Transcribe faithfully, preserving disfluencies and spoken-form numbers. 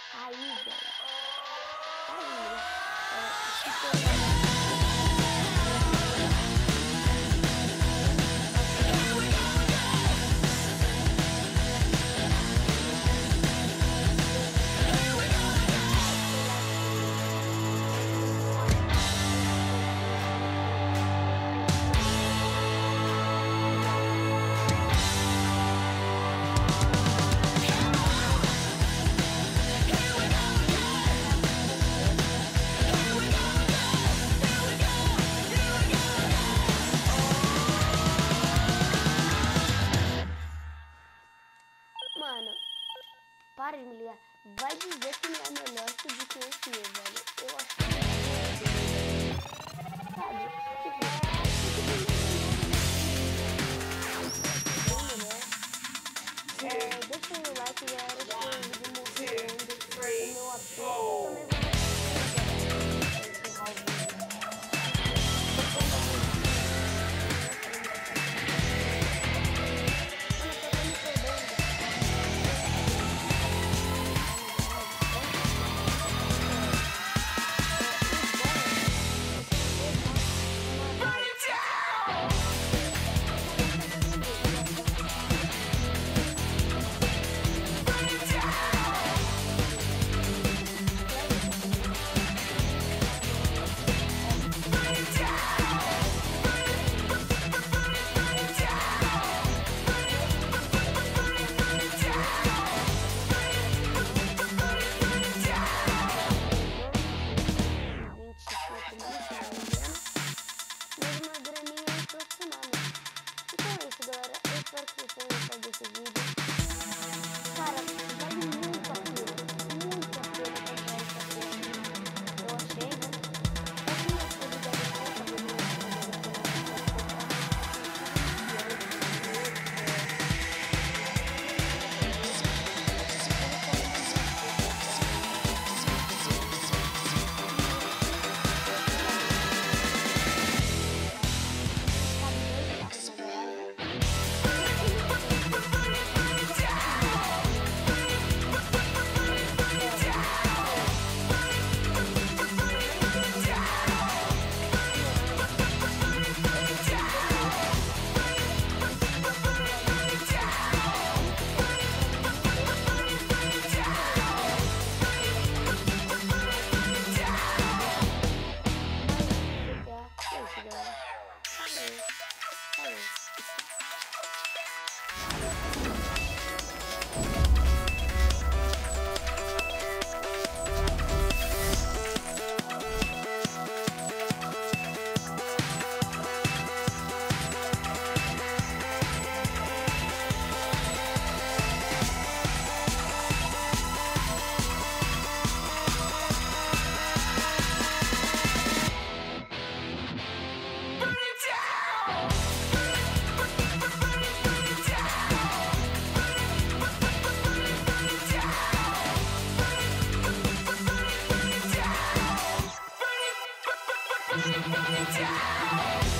Aí, galera. Aí, é, mano, para de me ligar. Vai dizer que não é melhor que do que esse, velho. Eu acho que é. Sabe? Tipo, é, deixa o like, galera. Se o vídeo mostrando o meu apelo, também vai encerrar o vídeo. Espero que vocês tenham gostado desse vídeo. Cara, vale muito a pena. Muito a pena comprar essa porra. Eu achei, né? Eu tinha as coisas da defesa, mas não Burn it down!